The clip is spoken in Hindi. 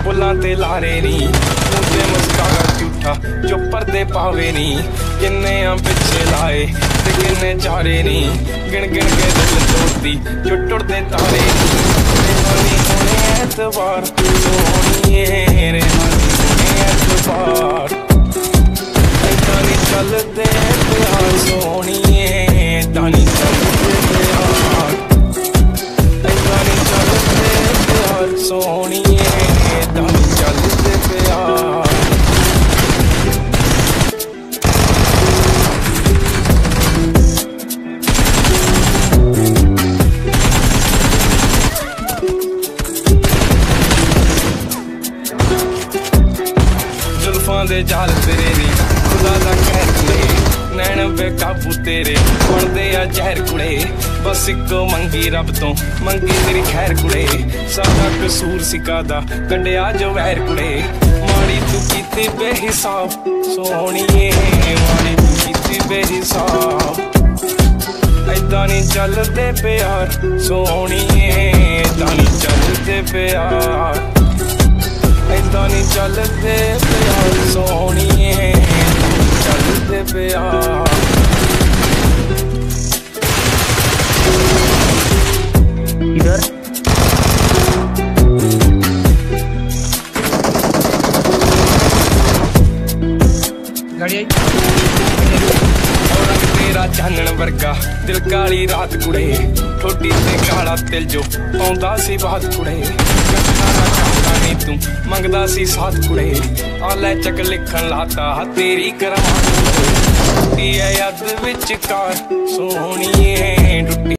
बुलां ते लारे नी मुझे मुस्कारा झूठा जो पर्दे पावे नी किन्ने पिछे लाए ते किन्ने चारे नी गिन गिन के दिल तोड़ती जो टुटदे तारे नी होने ऐतबार सोहणिए रेहानी होने ऐतबार ऐदा नी चलदे प्यार सोहणिए ऐदा नी चलदे प्यार ऐदा नी चलदे प्यार सोहणिए ऐदा नी चलदे प्यार दे जाल तेरे नी खुदा दा कहर कुड़े नैन बेकाबू तेरे बनदे आ जहर कुड़े बस इको मंगी रब तो मंगी तेरी खैर कुड़े सारा कसूर सिकादा कड्डिया जो वैर कुड़े माड़ी तू कीती बेहिसाब सोहणिए माड़ी तू कीती बेहिसाब ऐदा नी चलदे प्यार सोहणिए ऐदा नी चलदे प्यार ऐदा नी चलदे प्यार सोहणिए चलदे प्यार इधर गाड़ी आई तेरा चानण वर्गा दिल काली रात कुड़े ठोडी ते काला तिल जो पाउंदा सी बात कुड़े तू मंगदा सी साथ कुड़े आले चक लिखन लाता तेरी करम याद विच कार सोहणिए।